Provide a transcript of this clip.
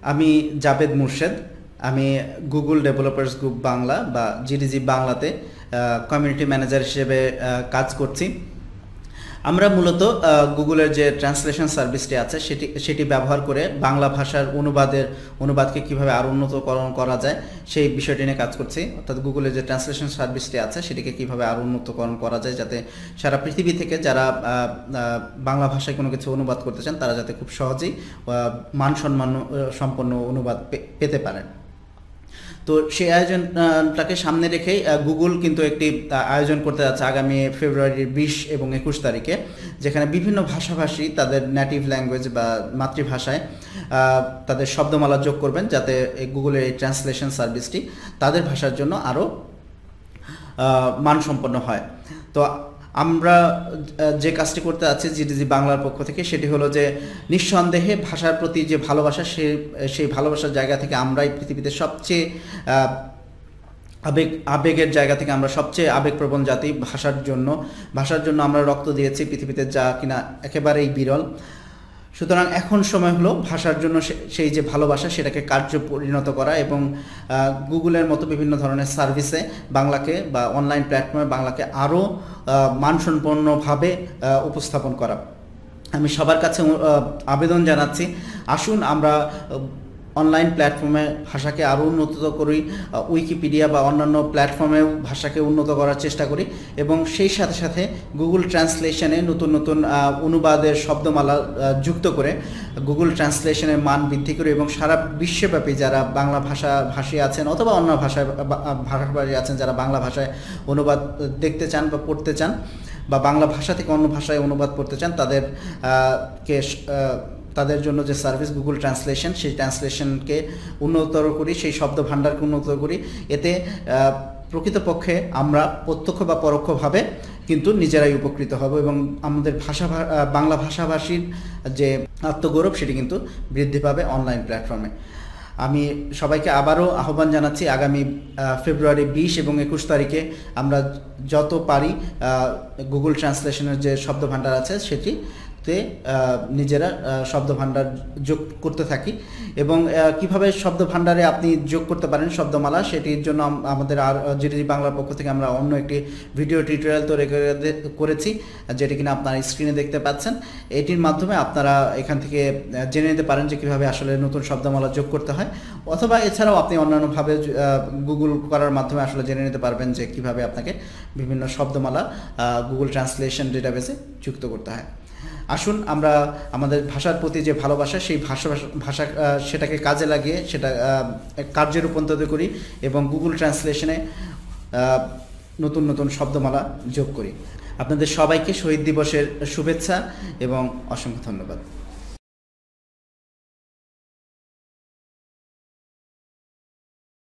আমি জাবেদ মুর্শেদ। আমি Google developers group Bangla বা জিডিজি বাংলাতে কমিউনিটি ম্যানেজার হিসেবে কাজ করছি। আমরা মূলত গুগলের যে ট্রান্সলেশন সার্ভিসটি আছে সেটি ব্যবহার করে বাংলা ভাষার অনুবাদকে কীভাবে আরও উন্নতকরণ করা যায় সেই বিষয়টি নিয়ে কাজ করছি। অর্থাৎ গুগলের যে ট্রান্সলেশন সার্ভিসটি আছে সেটিকে কীভাবে আরও উন্নতকরণ করা যায়, যাতে সারা পৃথিবী থেকে যারা বাংলা ভাষায় কোনো কিছু অনুবাদ করতে চান তারা যাতে খুব সহজেই সম্পন্ন অনুবাদ পেতে পারেন। তো সেই আয়োজনটাকে সামনে রেখেই গুগল কিন্তু একটি আয়োজন করতে যাচ্ছে আগামী ফেব্রুয়ারির 20 এবং 21 তারিখে, যেখানে বিভিন্ন ভাষাভাষী তাদের নেটিভ ল্যাঙ্গুয়েজ বা মাতৃভাষায় তাদের শব্দমালা যোগ করবেন, যাতে গুগলের এই ট্রান্সলেশন সার্ভিসটি তাদের ভাষার জন্য আরও মানসম্পন্ন হয়। তো আমরা যে কাজটি করতে যাচ্ছি জিডিজি বাংলার পক্ষ থেকে সেটি হলো যে নিঃসন্দেহে ভাষার প্রতি যে ভালোবাসা সেই ভালোবাসার জায়গা থেকে আমরাই পৃথিবীতে সবচেয়ে আবেগের জায়গা থেকে আমরা সবচেয়ে আবেগপ্রবণ জাতি। ভাষার জন্য আমরা রক্ত দিয়েছি পৃথিবীতে, যা কিনা একেবারেই বিরল। সুতরাং এখন সময় হলো ভাষার জন্য সেই যে ভালোবাসা সেটাকে কার্যে পরিণত করা এবং গুগলের মতো বিভিন্ন ধরনের সার্ভিসে বাংলাকে বা অনলাইন প্ল্যাটফর্মে বাংলাকে আরও মানসম্পন্নভাবে উপস্থাপন করা। আমি সবার কাছে আবেদন জানাচ্ছি, আসুন আমরা অনলাইন প্ল্যাটফর্মে ভাষাকে আরও উন্নত করি, উইকিপিডিয়া বা অন্যান্য প্ল্যাটফর্মেও ভাষাকে উন্নত করার চেষ্টা করি এবং সেই সাথে সাথে গুগল ট্রান্সলেশনে নতুন নতুন অনুবাদের শব্দমালা যুক্ত করে গুগল ট্রান্সলেশনের মান বৃদ্ধি করি এবং সারা বিশ্বব্যাপী যারা বাংলা ভাষী আছেন অথবা অন্য ভাষাভাষী আছেন যারা বাংলা ভাষায় অনুবাদ দেখতে চান বা পড়তে চান বা বাংলা ভাষা থেকে অন্য ভাষায় অনুবাদ পড়তে চান তাদের জন্য যে সার্ভিস গুগল ট্রান্সলেশন, সেই ট্রান্সলেশনকে উন্নততর করি, সেই শব্দ ভাণ্ডারকে উন্নততর করি। এতে প্রকৃতপক্ষে আমরা প্রত্যক্ষ বা পরোক্ষভাবে কিন্তু নিজেরাই উপকৃত হব এবং আমাদের বাংলা ভাষাভাষীর যে আত্মগৌরব সেটি কিন্তু বৃদ্ধি পাবে অনলাইন প্ল্যাটফর্মে। আমি সবাইকে আবারও আহ্বান জানাচ্ছি, আগামী ফেব্রুয়ারি 20 এবং 21 তারিখে আমরা যত পারি গুগল ট্রান্সলেশনের যে শব্দ ভাণ্ডার আছে সেটিতে নিজেরা শব্দ ভাণ্ডার যোগ করতে থাকি এবং কিভাবে শব্দ ভাণ্ডারে আপনি যোগ করতে পারেন শব্দমালা, সেটির জন্য আমাদের জিডিজি বাংলার পক্ষ থেকে আমরা অন্য একটি ভিডিও টিউটোরিয়াল তৈরি করেছি, যেটি কিনা আপনারা স্ক্রিনে দেখতে পাচ্ছেন। এটির মাধ্যমে আপনারা এখান থেকে জেনে নিতে পারেন যে কীভাবে আসলে নতুন শব্দমালা যোগ করতে হয়, অথবা এছাড়াও আপনি অন্যান্যভাবে গুগল করার মাধ্যমে আসলে জেনে নিতে পারবেন যে কীভাবে আপনাকে বিভিন্ন শব্দমালা গুগল ট্রান্সলেশন ডেটাবেসে যুক্ত করতে হয়। আসুন আমরা আমাদের ভাষার প্রতি যে ভালোবাসা সেই ভাষা সেটাকে কাজে লাগিয়ে সেটা কার্যে রূপান্তরিত করি এবং গুগল ট্রান্সলেশনে নতুন নতুন শব্দমালা যোগ করি। আপনাদের সবাইকে শহীদ দিবসের শুভেচ্ছা এবং অসংখ্য ধন্যবাদ।